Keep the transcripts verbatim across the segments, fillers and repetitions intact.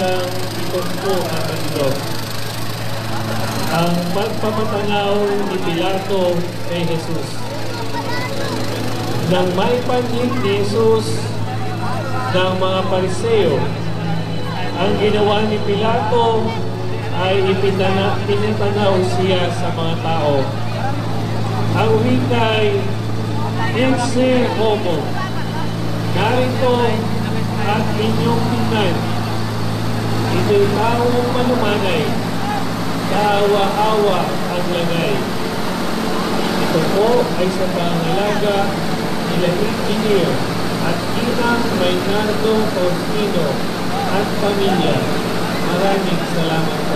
bilang itumpo at ito. Ang pagpapatanaw ni Pilato kay Jesus. Nang maipanhin ni Jesus ng mga Pariseo, ang ginawa ni Pilato ay ipinatanaw pinatanaw siya sa mga tao. Ang wikay, Ipse homo, narito at inyong tingnan. Ito'y taong manumanay, kaawa-awa ang lagay. Ito po ay sa pangalaga nila Engineer at Inang Maynardo Faustino at pamilya. Maraming salamat po.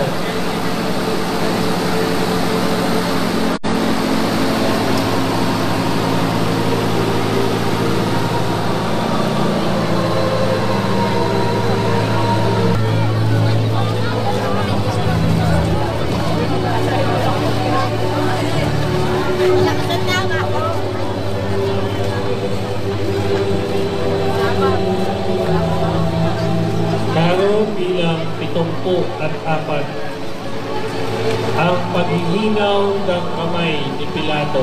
Tumpo at apat ang paghihinaw ng kamay ni Pilato.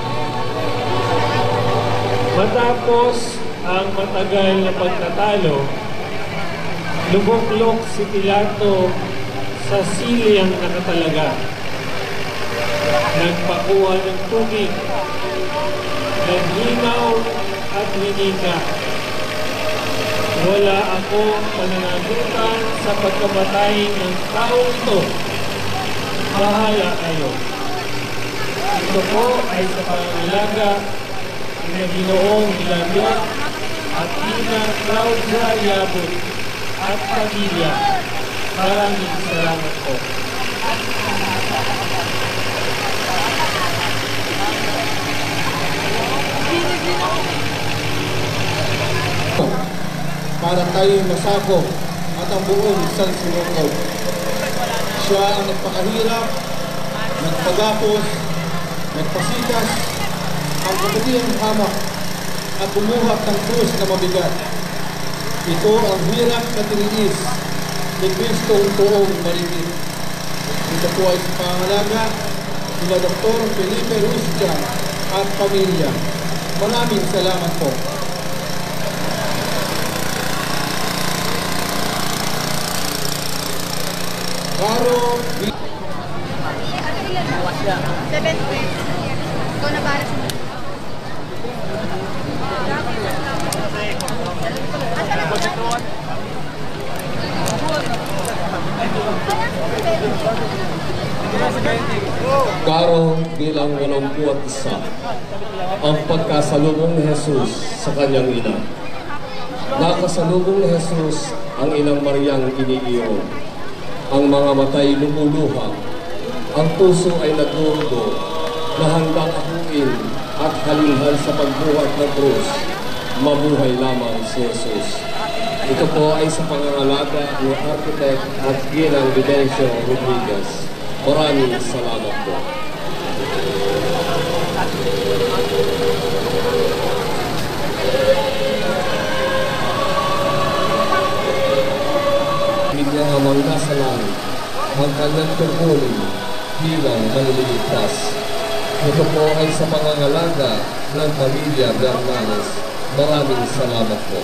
Matapos ang matagal na pagtatalo, lubuklok si Pilato sa siliyang nakatalaga. Nagpakuha ng tubig, naghinaw at hinika. Wala akong pananagutan sa pagkamatay ng taong ito. Bahala kayo. Ito po ay sa pangangalaga na Ginoong Hilariot at Ina Claudia Yabut at pamilya. Maraming salamat po. Para tayo masako at ang buong San Sinukob. Siya ang nagpakahirap, nagpagapos, nagpasikas, ang kapatiyang hamak at bumuhat ng krus na mabigat. Ito ang hirap na tiniis ni Kristong tuong maligid. Ito po ay sa pangalaga nila Doktor Felipe Rustia at pamilya. Maraming salamat po. Karo seven feet. Ikaw na para sa Karo bilang walongpu at isa ang pagkasalubong ni Jesus sa kanyang ina. Nakasalubong ni Jesus ang inang Mariang iniiyon. Ang mga matay lumuluha, ang puso ay nagdurugo, na handang akuin at halinghal sa pagbuhat ng krus, mabuhay lamang si Jesus. Ito po ay sa pangangalaga ni Architect at Ginang Videncio Rodriguez. Maraming salamat po. Biglang amangga sa langit ang kanyang tungkulin bilang manliligtas. Ito po ay sa pangangalaga ng pamilya Bernanes. Maraming salamat po.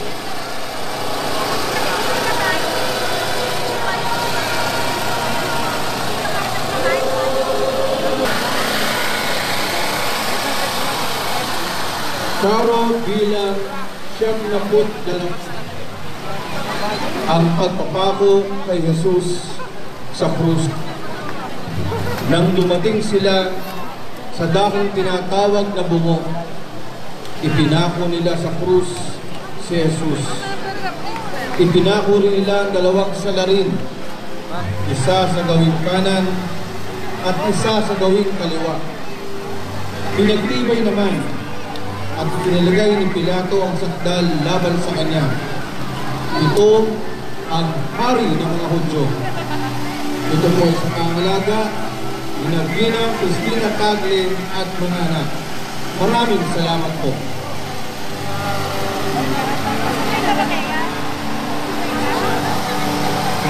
Karo bilang siyam na put dalawang ang pagpapako kay Jesus sa krus. Nang dumating sila sa dakong tinatawag na bungok, ipinako nila sa krus si Jesus. Ipinako rin nila ang dalawang salarin, isa sa gawing kanan at isa sa gawing kaliwa. Pinagtibay naman at pinilagay ni Pilato ang sakdal laban sa kanya. Ito ang hari ng mga Hudyo. Ito po ay sa pangalaga ni Ginang Cristina Tagle at mga anak. Maraming salamat po.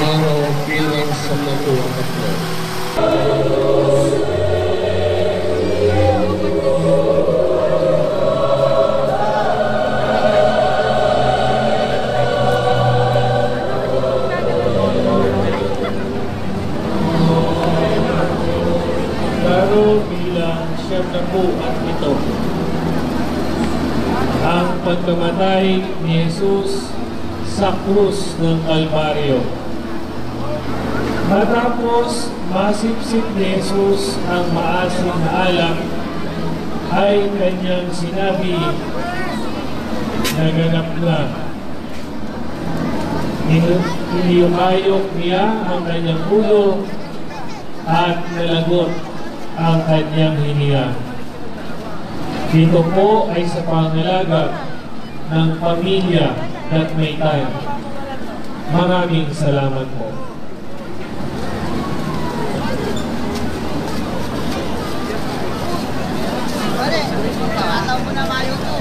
araw bilang samnapu at tatlo. Klaro bilang siyam na po at ito. Ang pagkamatay ni Jesus sa krus ng Kalbaryo. Matapos masipsip ni Jesus ang maasim na alak, ay kanyang sinabi, naganap na. Iniyukayok niya ang kanyang ulo at nalagot ang kanyang hininga. Ito po ay sa pangalaga ng pamilya at may tayo. Maraming salamat po. Pare, pakataw mo na mayo ko.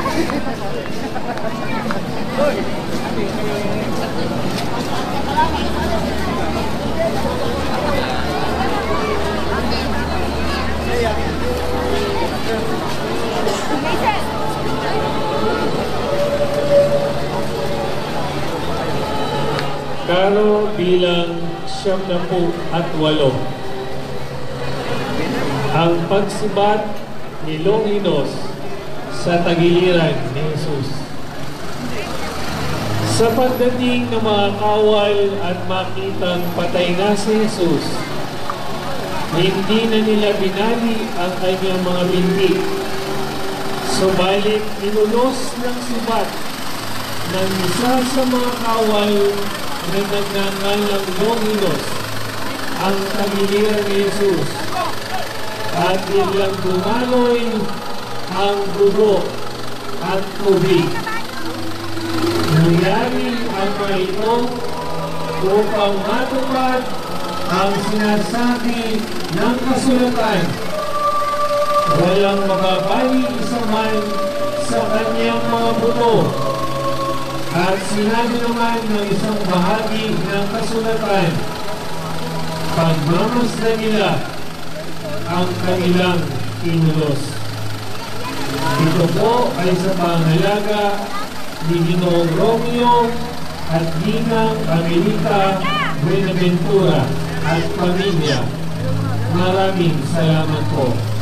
Klaro bilang siyam na po at walo. Ang pagsibat ni Longinos sa tagiliran ni Jesus. Sa pagdating ng mga kawal at makitang patay na si Jesus, hindi na nila binali ang kanyang mga binti. Subalit inulos ng sibat ng isa sa mga kawal na nagngangalang Longinos ang tagiliran ni Jesus, at biglang dumaloy ang dugo at tubig. Nangyari ang mga ito upang matupad ang sinasabi ng kasulatan. Walang mababali isa man sa kanyang mga buto. At sinabi naman ng isang bahagi ng kasulatan, pagmamasdan nila ang kanilang inulos. Ito po ay sa pangalaga ni Ginoong Romeo at Ginang America Buenaventura at pamilya. Maraming salamat po.